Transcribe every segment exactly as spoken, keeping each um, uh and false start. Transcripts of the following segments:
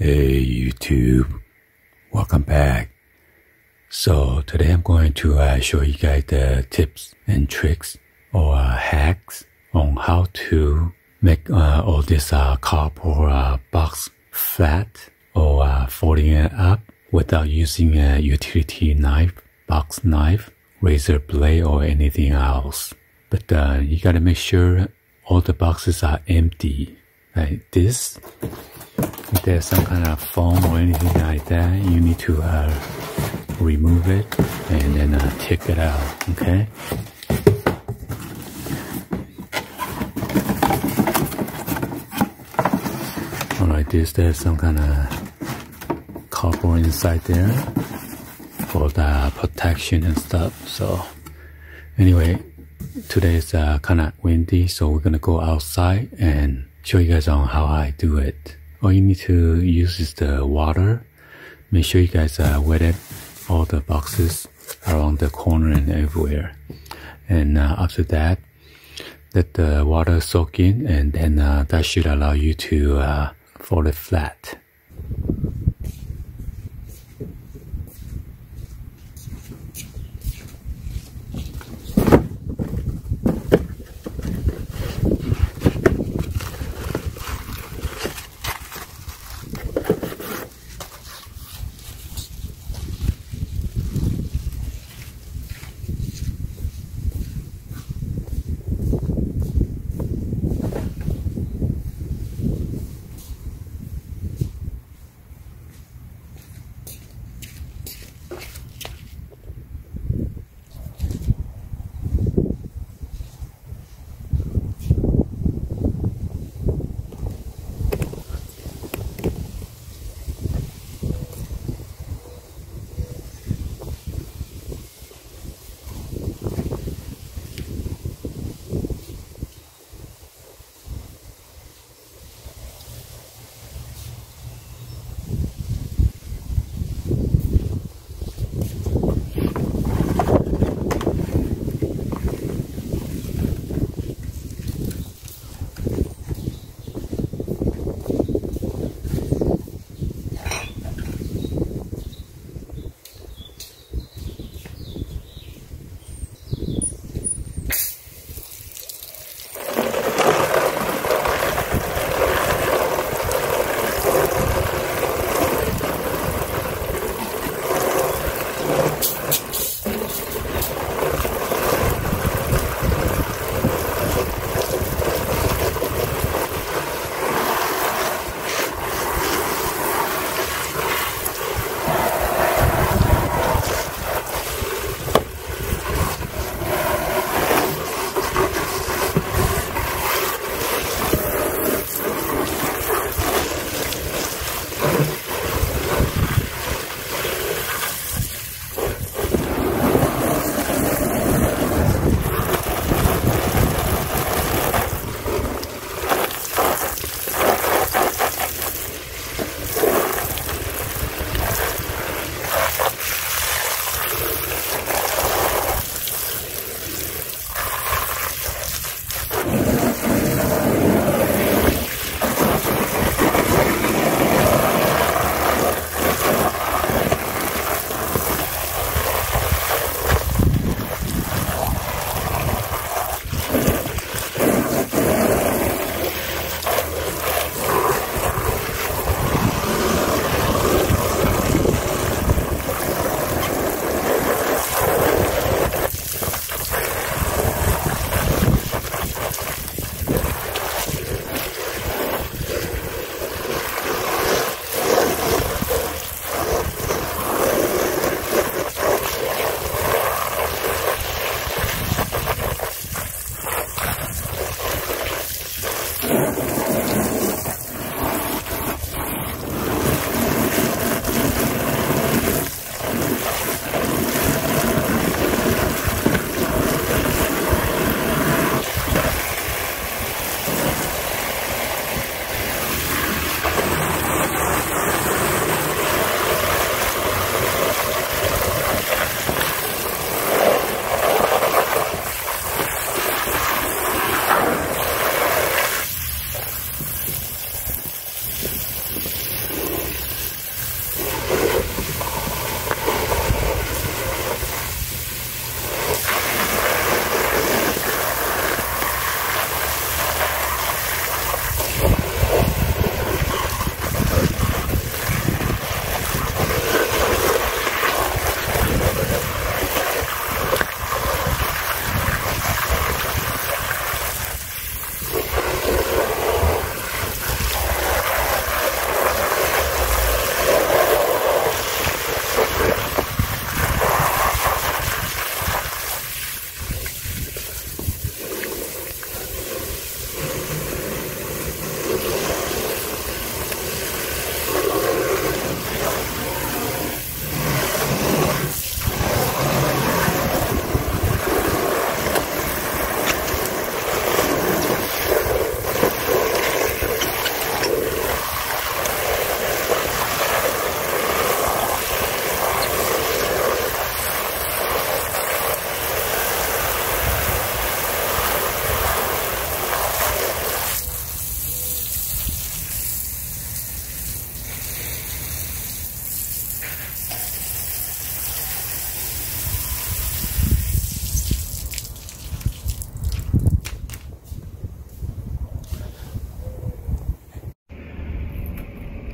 Hey YouTube, welcome back. So today I'm going to uh, show you guys the tips and tricks or uh, hacks on how to make uh, all this uh, cardboard uh, box flat or uh, folding it up without using a utility knife, box knife, razor blade or anything else. But uh, you gotta make sure all the boxes are empty. Like this, if there's some kind of foam or anything like that, you need to uh, remove it and then uh, take it out, okay? Alright, this, there's some kind of cardboard inside there for the protection and stuff. So anyway, today is uh, kind of windy, so we're gonna go outside and show you guys on how I do it. All you need to use is the water. Make sure you guys uh, wet it, all the boxes around the corner and everywhere. And uh, after that, let the water soak in, and then uh, that should allow you to uh, fold it flat.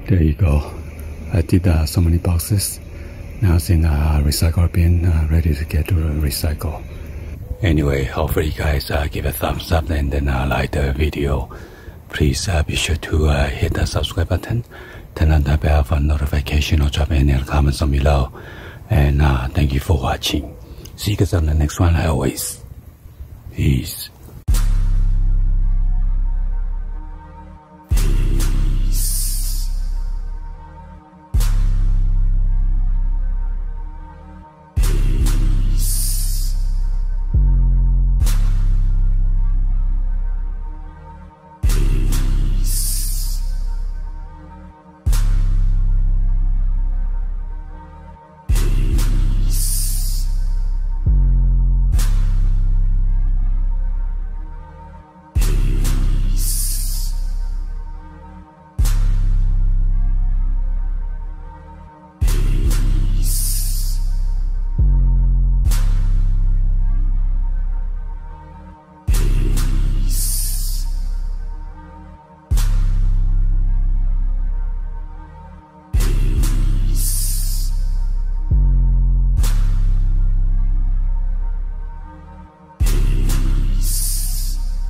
there you go. I did uh, so many boxes. Now it's in a recycle bin, uh, ready to get to recycle. Anyway, hopefully you guys uh, give a thumbs up and then uh, like the video. Please uh, be sure to uh, hit the subscribe button, turn on the bell for notification, or drop any comments on below. And uh, thank you for watching. See you guys on the next one, like always. Peace.